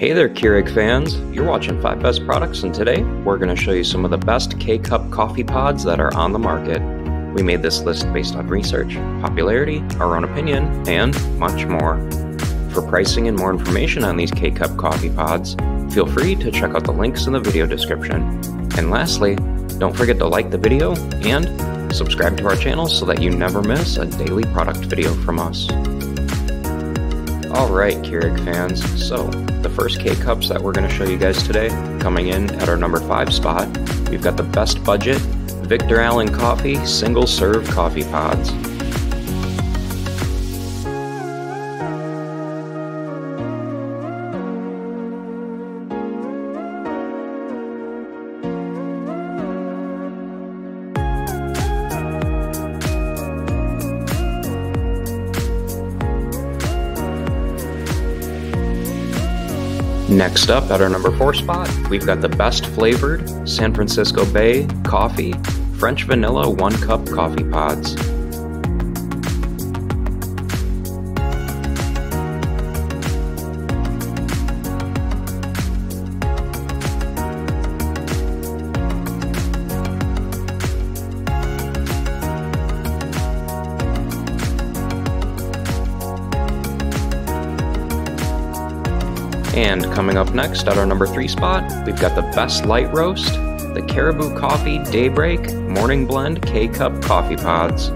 Hey there Keurig fans, you're watching 5 Best Products, and today we're going to show you some of the best K-Cup coffee pods that are on the market. We made this list based on research, popularity, our own opinion, and much more. For pricing and more information on these K-Cup coffee pods, feel free to check out the links in the video description. And lastly, don't forget to like the video and subscribe to our channel so that you never miss a daily product video from us. Alright Keurig fans, so the first K-Cups that we're going to show you guys today, coming in at our number 5 spot, we've got the best budget Victor Allen Coffee single serve coffee pods. Next up, at our number 4 spot, we've got the best flavored San Francisco Bay Coffee French Vanilla OneCUP coffee pods. And coming up next at our number 3 spot, we've got the best light roast, the Caribou Coffee Daybreak Morning Blend K-Cup coffee pods.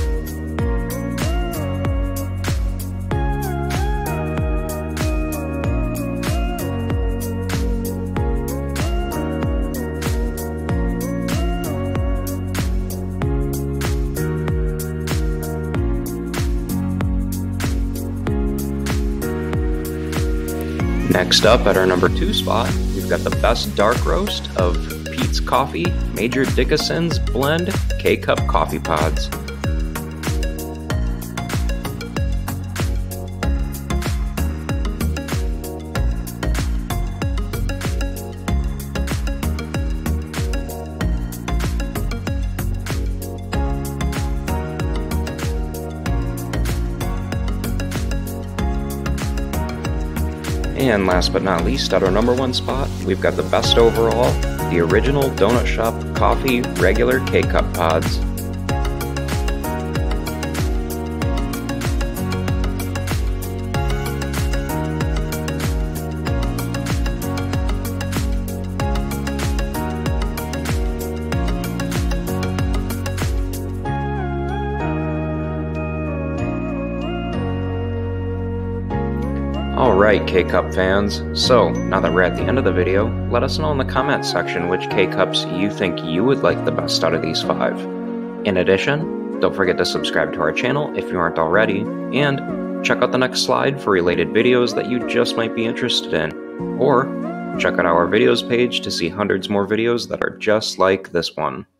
Next up, at our number 2 spot, we've got the best dark roast of Peet's Coffee Major Dickason Blend K-Cup coffee pods. And last but not least, at our number 1 spot, we've got the best overall, the original Donut Shop Coffee Regular K-Cup pods. Alright K-Cup fans, so now that we're at the end of the video, let us know in the comments section which K-Cups you think you would like the best out of these 5. In addition, don't forget to subscribe to our channel if you aren't already, and check out the next slide for related videos that you just might be interested in, or check out our videos page to see hundreds more videos that are just like this one.